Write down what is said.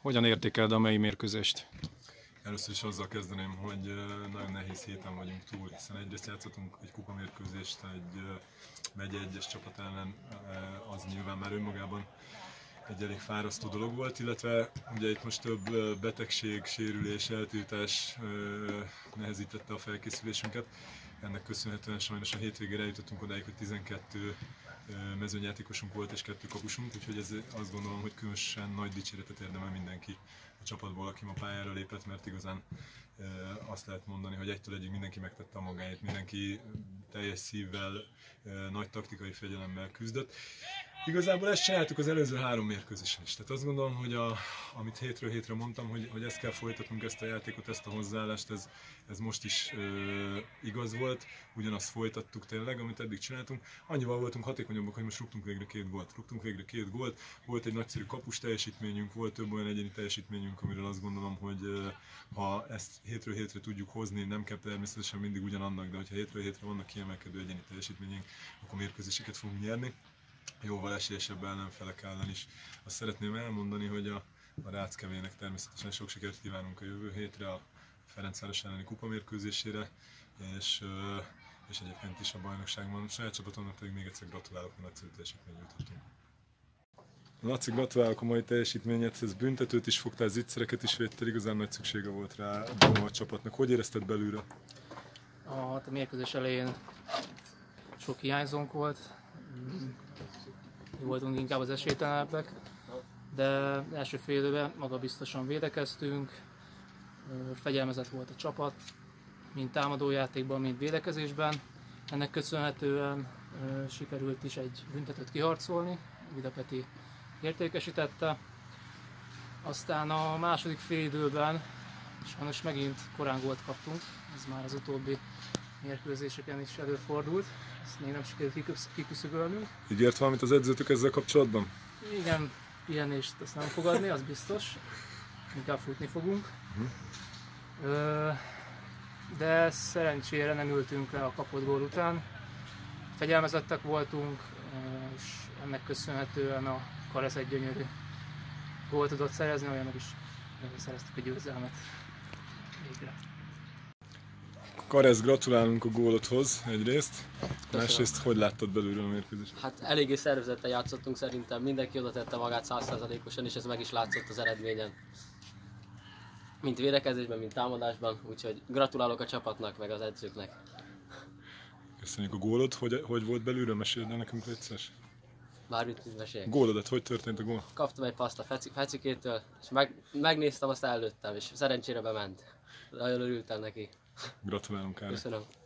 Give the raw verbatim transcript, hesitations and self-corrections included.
Hogyan értékeled a mai mérkőzést? Először is azzal kezdeném, hogy nagyon nehéz héten vagyunk túl, hiszen egyrészt játszottunk egy kupamérkőzést egy megye egyes csapat ellen, az nyilván már önmagában egy elég fárasztó dolog volt, illetve ugye itt most több betegség, sérülés, eltiltás nehezítette a felkészülésünket. Ennek köszönhetően sajnos a hétvégére eljutottunk odáig, hogy tizenkettő mezőnyjátékosunk volt és kettő kapusunk, úgyhogy ez azt gondolom, hogy különösen nagy dicséretet érdemel mindenki a csapatból, aki ma pályára lépett, mert igazán azt lehet mondani, hogy egytől egyig mindenki megtette a magáét, mindenki teljes szívvel, nagy taktikai fegyelemmel küzdött. Igazából ezt csináltuk az előző három mérkőzésen is. Tehát azt gondolom, hogy a, amit hétről hétre mondtam, hogy, hogy ezt kell folytatnunk, ezt a játékot, ezt a hozzáállást, ez, ez most is ö, igaz volt. Ugyanazt folytattuk tényleg, amit eddig csináltunk. Annyival voltunk hatékonyabbak, hogy most rúgtunk végre két gólt. Rúgtunk végre két gólt, volt egy nagyszerű kapus teljesítményünk, volt több olyan egyéni teljesítményünk, amiről azt gondolom, hogy ö, ha ezt hétről hétre tudjuk hozni, nem kell természetesen mindig ugyanannak, de hogyha hétről hétre vannak kiemelkedő egyéni teljesítményünk, akkor mérkőzéseket fogunk nyerni. Jóval esélyesebb ellenfelek ellen is. Azt szeretném elmondani, hogy a, a Ráckevének természetesen sok sikert kívánunk a jövő hétre, a Ferencváros elleni kupamérkőzésére, és, és egyébként is a bajnokságban. A saját csapatomnak pedig még egyszer gratulálok, a nagyszerű teljesítményt nyújtottunk. Laci, gratulálok a mai teljesítményedhez, ez büntetőt is fogtál, zicsereket is védtél, igazán nagy szüksége volt rá a csapatnak. Hogy érezted belülre? A, a mérkőzés elején sok hiányzónk volt. Mi voltunk inkább az esélytelenebbek, de első fél időben magabiztosan védekeztünk, fegyelmezett volt a csapat, mind támadójátékban, mind védekezésben. Ennek köszönhetően sikerült is egy büntetőt kiharcolni, Vida Peti értékesítette. Aztán a második fél időben sajnos megint korán gólt kaptunk, ez már az utóbbi mérkőzéseken is előfordult, ezt még nem sikerült kiküszöbölnünk. Ígért valamit az edzőtök ezzel kapcsolatban? Igen, pihenést ezt nem fogadni, az biztos. Inkább futni fogunk. Uh-huh. De szerencsére nem ültünk le a kapott gól után. Fegyelmezettek voltunk, és ennek köszönhetően a Karesz egy gyönyörű gólt tudott szerezni, olyan meg is szereztük a győzelmet végre. Karesz, gratulálunk a gólodhoz egyrészt, másrészt hogy láttad belülről a mérkőzést? Hát eléggé szervezetten játszottunk szerintem, mindenki oda tette magát száz százalékosan, és ez meg is látszott az eredményen. Mint védekezésben, mint támadásban, úgyhogy gratulálok a csapatnak, meg az edzőknek. Köszönjük a gólod, hogy, hogy volt belülről, meséld el nekünk létszes? Bármit meséljek. Gólodat, hogy történt a gól? Kaptam egy paszt a feci, fecikétől, és meg, megnéztem, azt előttem, és szerencsére bement. Nagyon örültem neki. Gratulálunk, Károly. Köszönöm.